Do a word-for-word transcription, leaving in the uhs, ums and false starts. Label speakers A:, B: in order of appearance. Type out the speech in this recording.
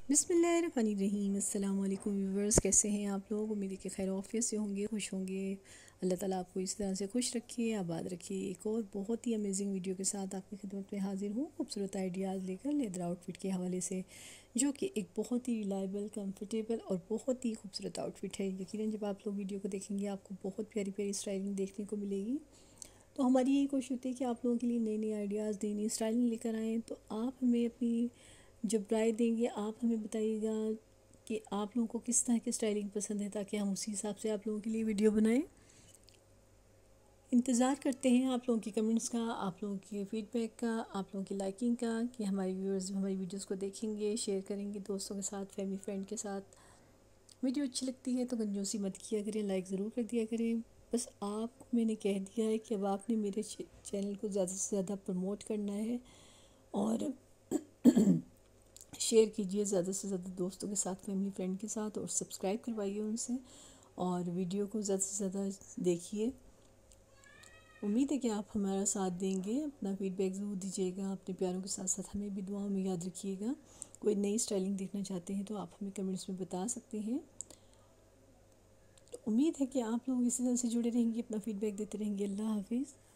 A: बिस्मिल्लाहिर्रहमानिर्रहीम। अस्सलाम वालेकुम व्यूवर्स, कैसे हैं आप लोग? उम्मीद है कि खैर ऑफिस से होंगे, खुश होंगे। अल्लाह ताला आपको इस तरह से खुश रखिए, आबाद रखिए। एक और बहुत ही अमेजिंग वीडियो के साथ आपकी खिदमत में हाजिर हूँ, खूबसूरत आइडियाज़ लेकर लेदर आउटफिट के हवाले से, जो कि एक बहुत ही रिलायबल, कंफर्टेबल और बहुत ही खूबसूरत आउटफिट है। यकीनन जब आप लोग वीडियो को देखेंगे आपको बहुत प्यारी प्यारी स्टाइलिंग देखने को मिलेगी। तो हमारी यही कोशिश होती है कि आप लोगों के लिए नई नई आइडियाज़, नई नई स्टाइलिंग लेकर आएँ। तो आप हमें अपनी जब राय देंगे, आप हमें बताइएगा कि आप लोगों को किस तरह की स्टाइलिंग पसंद है, ताकि हम उसी हिसाब से आप लोगों के लिए वीडियो बनाएं। इंतज़ार करते हैं आप लोगों की कमेंट्स का, आप लोगों के फीडबैक का, आप लोगों की लाइकिंग का, कि हमारे व्यूअर्स हमारी वीडियोस को देखेंगे, शेयर करेंगे दोस्तों के साथ, फैमिली फ्रेंड के साथ। वीडियो अच्छी लगती है तो कंजूसी मत किया करें, लाइक ज़रूर कर दिया करें। बस आपको मैंने कह दिया है कि अब आपने मेरे चैनल को ज़्यादा से ज़्यादा प्रमोट करना है और शेयर कीजिए ज़्यादा से ज़्यादा दोस्तों के साथ, फैमिली फ्रेंड के साथ, और सब्सक्राइब करवाइए उनसे, और वीडियो को ज़्यादा से ज़्यादा देखिए। उम्मीद है कि आप हमारा साथ देंगे, अपना फीडबैक ज़रूर दीजिएगा। अपने प्यारों के साथ साथ हमें भी दुआओं में याद रखिएगा। कोई नई स्टाइलिंग देखना चाहते हैं तो आप हमें कमेंट्स में बता सकते हैं। तो उम्मीद है कि आप लोग इसी तरह से जुड़े रहेंगे, अपना फीडबैक देते रहेंगे। अल्लाह हाफिज़।